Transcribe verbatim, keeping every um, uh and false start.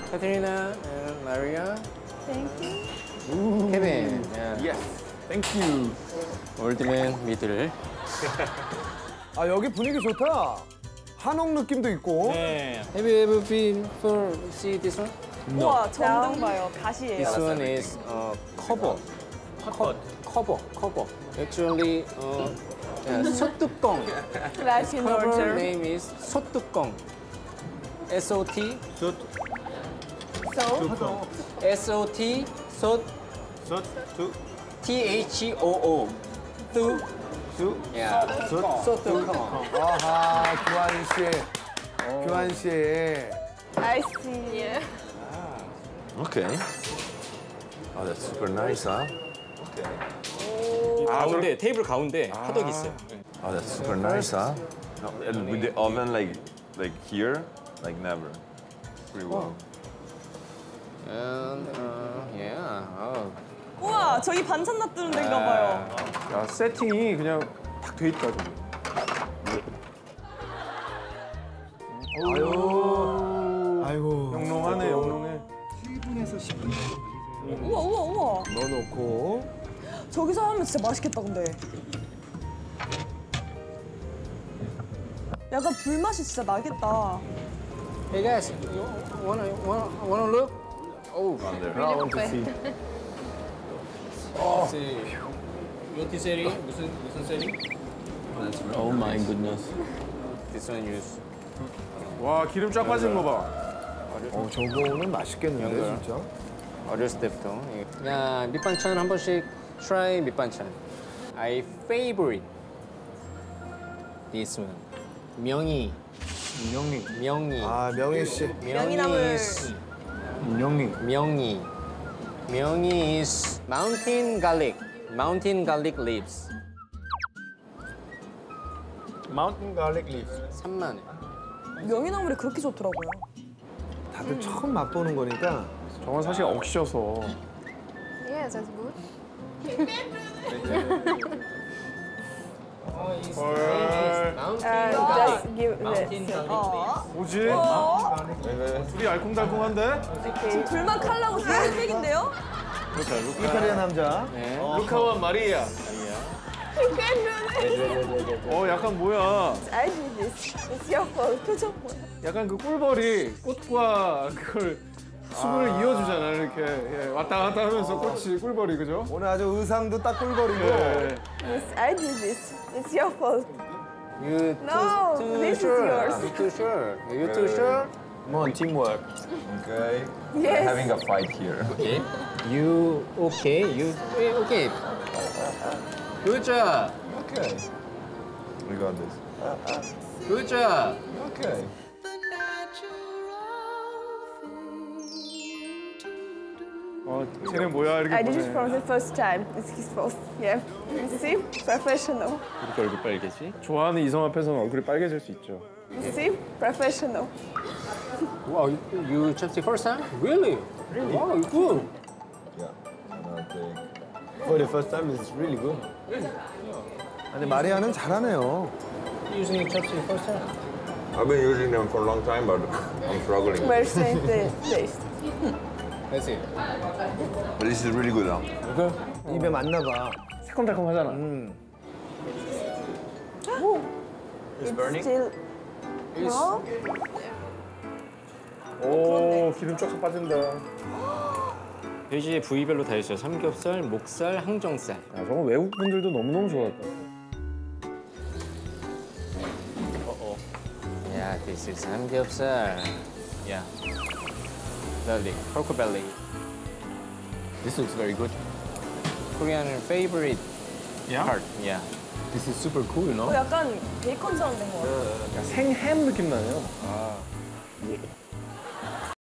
Katerina and Maria. Thank you. Kevin. Yeah. Yes. Thank you. 올드맨 미들. 아 여기 분위기 좋다. 한옥 느낌도 있고. 네. Have you ever been for see this one? 우와, 정장 봐요. 가시예요. This one is uh, cover. 컷. Cover. Cover. Actually, uh, yeah, 소뚜껑. Latin Cover order. name is 소뚜껑. S O T. 솥. So, S O T. 소. 솥. 두. T H O O. 뚜. 두. Yeah. 솥. 소뚜껑. 아하 규환 씨. 규환 씨. I see. Yeah. Okay. Oh, that's super nice, huh? 가운데 테이블 가운데 화덕이 있어요. Oh, that's super nice, huh? No, and with the oven like like here, like never. Pretty well. And uh, yeah. Oh. 우와, 저기 반찬 놔두는 데인가 봐요. 야, 세팅이 그냥 딱 돼 있다, 저기. 아유. 아이고. 영롱하네, 영롱해. 우와, 우와, 우와. 넣어놓고. 저기서 하면 진짜 맛있겠다, 근데. 약간 불맛이 진짜 나겠다. Hey guys, you wanna wanna wanna look? Oh, On there. I want to see. see. 뷰티 세리 무슨 무슨 세리? Oh my goodness. This one use. 와, 기름 쫙 빠진 거 봐. 어 저거는 맛있겠는데 연결. 진짜. 어렸을 때부터. 야 밑반찬 한 번씩 try 밑반찬. I favorite this one. 명이. 명희. 명이. 아 명희 씨. 명이나물. is 명희. 명이. 명이 is mountain garlic. Mountain garlic leaves. 마운틴 갈릭 리프. 삼만 원. 명이나물이 그렇게 좋더라고요. 다들 처음 맛보는 거니까. 저건 사실 억셔서. Yeah, that's good. 헐. Mountain Uh, garlic. just give Mountain this. garlic 어. 뭐지? 둘이 알콩달콩한데? 지금 불만 칼라고 지금 팩인데요? 이탈리아 남자. 네. 루카와 마리아. 어, 약간 뭐야. I did this. It's your fault. 표정 뭐야? 약간 그 꿀벌이 꽃과 그걸 수분을 이어주잖아, 이렇게. 예, 왔다 갔다 하면서 꽃이 꿀벌이, 그죠? 오늘 아주 의상도 딱 꿀벌이고. 예. Yes, I did this. It's your fault. You No, too, too this is sure. yours. You too sure. You too sure? Come on, teamwork. Okay. Yes. Having a fight here. Okay. You okay? You eh, okay? Good job. Okay. We got this. Good job. Okay. 어, 쟤네 뭐야, 이렇게 I did it 보네. from the first time. It's his fault. Yeah. You see? Professional. 이렇게 얼굴 빨개지? 좋아하는 이성 앞에서는 얼굴이 빨개질 수 있죠. You see? Professional. Wow, you, you chopstick first time? Really? Really? Wow, you good. Yeah. Okay. For the first time, it's really good. 근데 마리아는 잘하네요. Using chopstick first time. I've been using them for a long time, but I'm struggling. Where's the taste? Let's see. But this is really good, huh? Okay. 입에 맞나 봐. 새콤달콤하잖아. 음. It's still. It's, No? 오, 기름 쫙 빠진다. 야, 돼지의 부위별로 다 있어요. 삼겹살, 목살, 항정살. 저건 외국 분들도 너무너무 좋아할 거야. yeah, this is 삼겹살. Yeah. Belly, pork belly. This looks very good. Korean favorite Yeah? part. Yeah. This is super cool, you know? 어, 약간 베이컨처럼 된 거 같아요. 생햄 느낌 나네요.